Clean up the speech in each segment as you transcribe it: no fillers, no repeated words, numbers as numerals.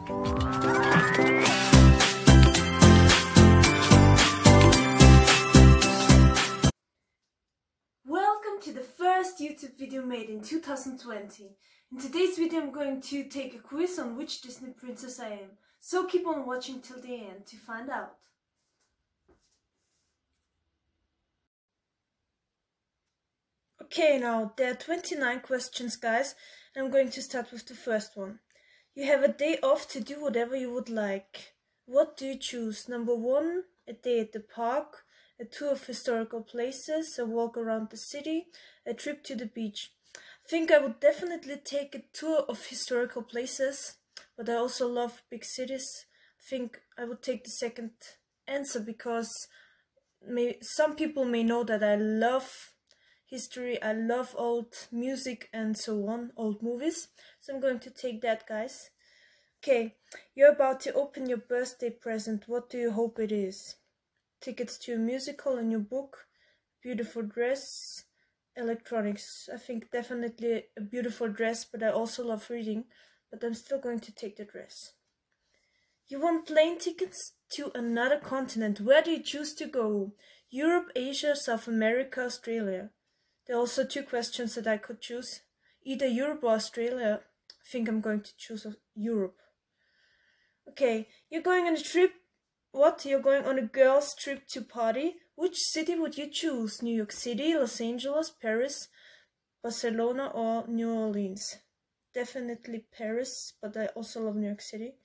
Welcome to the first YouTube video made in 2020. In today's video I'm going to take a quiz on which Disney princess I am. So keep on watching till the end to find out. Okay, now there are 29 questions, guys, and I'm going to start with the first one. You have a day off to do whatever you would like. What do you choose? Number 1, a day at the park, a tour of historical places, a walk around the city, a trip to the beach. I think I would definitely take a tour of historical places, but I also love big cities. I think I would take the second answer because some people may know that I love history, I love old music and so on, old movies. So I'm going to take that, guys. Okay, you're about to open your birthday present. What do you hope it is? Tickets to a musical, a new book, beautiful dress, electronics. I think definitely a beautiful dress, but I also love reading. But I'm still going to take the dress. You want plane tickets to another continent. Where do you choose to go? Europe, Asia, South America, Australia. There are also 2 questions that I could choose. Either Europe or Australia. I think I'm going to choose Europe. Okay, you're going on a trip. What? You're going on a girls' trip to party. Which city would you choose? New York City, Los Angeles, Paris, Barcelona or New Orleans? Definitely Paris, but I also love New York City.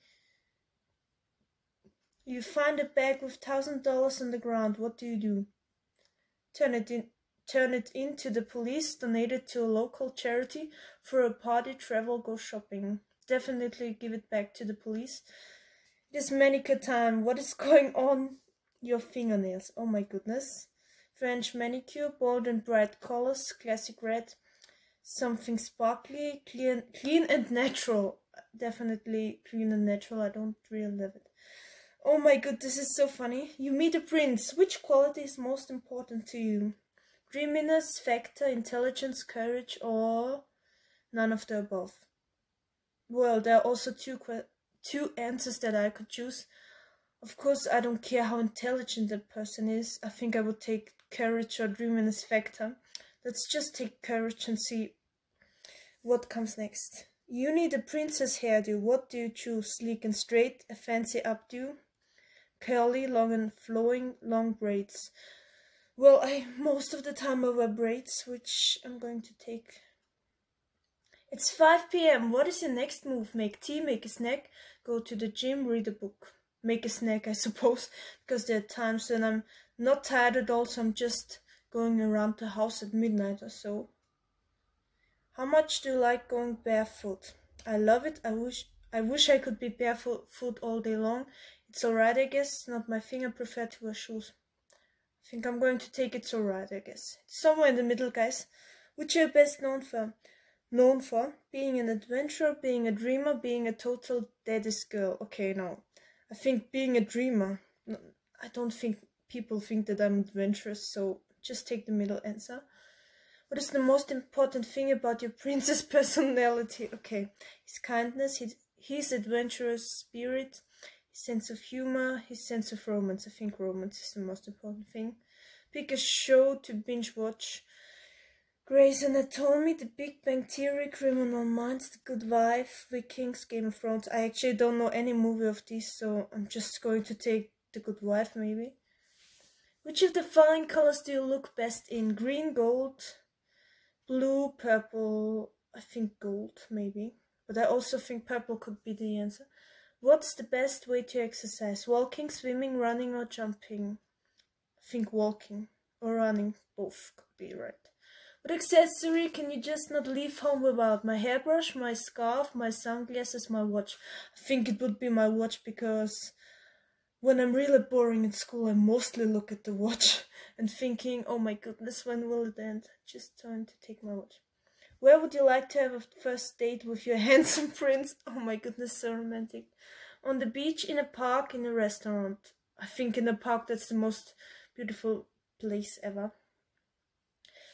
You find a bag with $1,000 on the ground. What do you do? Turn it in to the police, donate it to a local charity, for a party, travel, go shopping. Definitely give it back to the police. It is manicure time. What is going on? Your fingernails. Oh my goodness. French manicure, bold and bright colors, classic red, something sparkly, clean and natural. Definitely clean and natural. I don't really love it. Oh my god, this is so funny. You meet a prince. Which quality is most important to you? Dreaminess, factor, intelligence, courage, or none of the above? Well, there are also two answers that I could choose. Of course, I don't care how intelligent that person is. I think I would take courage or dreaminess factor. Let's just take courage and see what comes next. You need a princess hairdo. What do you choose? Sleek and straight, a fancy updo, curly, long and flowing, long braids. Well, most of the time I wear braids, which I'm going to take. It's 5 p.m. What is your next move? Make tea, make a snack, go to the gym, read a book. Make a snack, I suppose, because there are times when I'm not tired at all, so I'm just going around the house at midnight or so. How much do you like going barefoot? I love it. I wish I could be barefoot all day long. It's alright, I guess. Not my thing. I prefer to wear shoes. I think I'm going to take It's alright, I guess. It's somewhere in the middle, guys. Which are you best known for? Known for being an adventurer, being a dreamer, being a total daddy's girl. Okay, now, I think being a dreamer. I don't think people think that I'm adventurous, so just take the middle answer. What is the most important thing about your prince's personality? Okay, his kindness, his adventurous spirit, his sense of humor, his sense of romance. I think romance is the most important thing. Pick a show to binge watch. Grey's Anatomy, The Big Bang Theory, Criminal Minds, The Good Wife, Vikings, Game of Thrones. I actually don't know any movie of these, so I'm just going to take The Good Wife, maybe. Which of the following colors do you look best in? Green, gold, blue, purple. I think gold, maybe. But I also think purple could be the answer. What's the best way to exercise? Walking, swimming, running, or jumping? I think walking or running, both could be right. What accessory can you just not leave home without? My hairbrush, my scarf, my sunglasses, my watch. I think it would be my watch because when I'm really boring at school, I mostly look at the watch and thinking, oh my goodness, when will it end? Just time to take my watch. Where would you like to have a first date with your handsome prince? Oh my goodness, so romantic. On the beach, in a park, in a restaurant. I think in a park, that's the most beautiful place ever.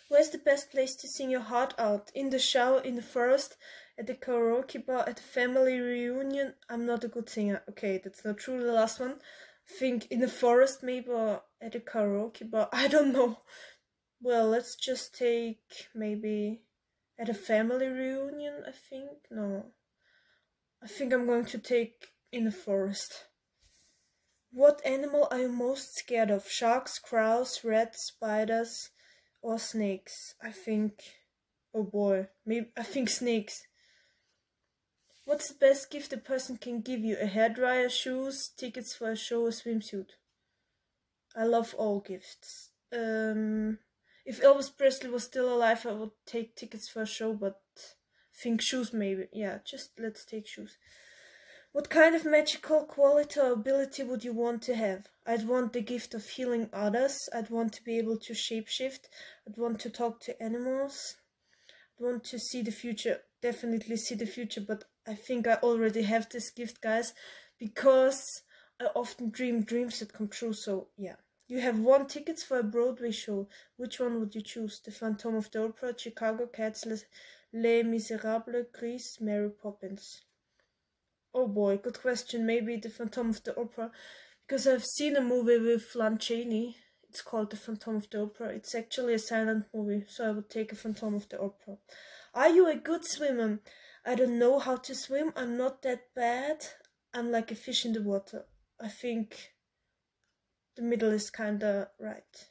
Where's the best place to sing your heart out? In the shower, in the forest, at the karaoke bar, at a family reunion? I'm not a good singer. Okay, that's not true, the last one. I think in the forest maybe, or at a karaoke bar. I don't know. Well, let's just take maybe at a family reunion, I think. No. I think I'm going to take in the forest. What animal are you most scared of? Sharks, crows, rats, spiders, or snakes? I think, oh boy, maybe I think snakes. What's the best gift a person can give you? A hairdryer, shoes, tickets for a show, a swimsuit? I love all gifts. If Elvis Presley was still alive, I would take tickets for a show, but I think shoes maybe. Yeah, just let's take shoes. What kind of magical quality or ability would you want to have? I'd want the gift of healing others. I'd want to be able to shapeshift. I'd want to talk to animals. I'd want to see the future. Definitely see the future, but I think I already have this gift, guys, because I often dream dreams that come true, so yeah. You have 1 ticket for a Broadway show. Which one would you choose? The Phantom of the Opera, Chicago Cats, 𝗪𝗵𝗶𝗰𝗵, Mary Poppins. Oh boy, good question. Maybe the Phantom of the Opera, because I've seen a movie with Lon Chaney. It's called The Phantom of the Opera. It's actually a silent movie, so I would take a Phantom of the Opera. Are you a good swimmer? I don't know how to swim. I'm not that bad. I'm like a fish in the water. I think the middle is kinda right.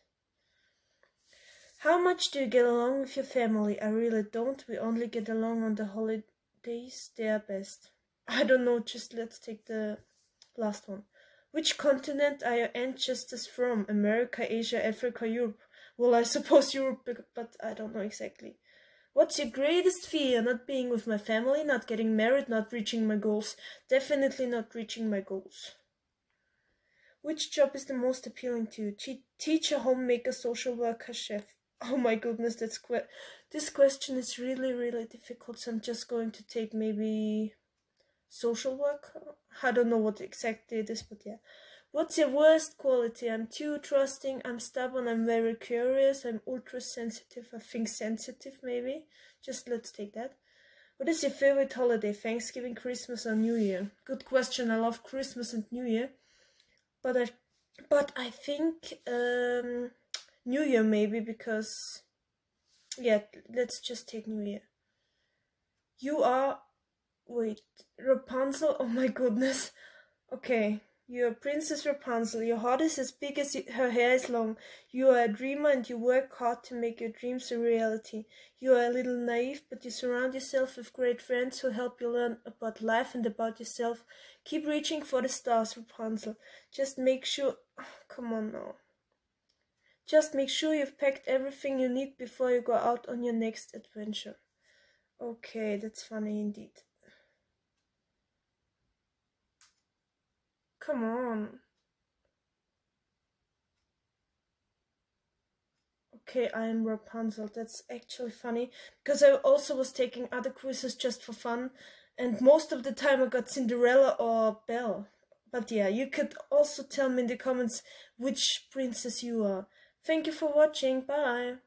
How much do you get along with your family? I really don't. We only get along on the holidays. They are best. I don't know, just let's take the last one. Which continent are your ancestors from? America, Asia, Africa, Europe? Well, I suppose Europe, but I don't know exactly. What's your greatest fear? Not being with my family, not getting married, not reaching my goals. Definitely not reaching my goals. Which job is the most appealing to you? Teacher, homemaker, social worker, chef? Oh my goodness, this question is really, really difficult, so I'm just going to take maybe social worker. I don't know what exactly it is, but yeah. What's your worst quality? I'm too trusting, I'm stubborn, I'm very curious, I'm ultra sensitive. I think sensitive maybe. Just let's take that. What is your favorite holiday? Thanksgiving, Christmas, or New Year? Good question. I love Christmas and New Year, but I think New Year maybe, because yeah, let's just take New Year. You are Rapunzel. Oh my goodness. Okay, you're Princess Rapunzel. Your heart is as big as her hair is long. You are a dreamer and you work hard to make your dreams a reality. You are a little naive, but you surround yourself with great friends who help you learn about life and about yourself. Keep reaching for the stars, Rapunzel. Just make sure... come on now. Just make sure you've packed everything you need before you go out on your next adventure. Okay, that's funny indeed. Come on. Okay, I am Rapunzel. That's actually funny, because I also was taking other quizzes just for fun, and most of the time I got Cinderella or Belle. But yeah, you could also tell me in the comments which princess you are. Thank you for watching. Bye.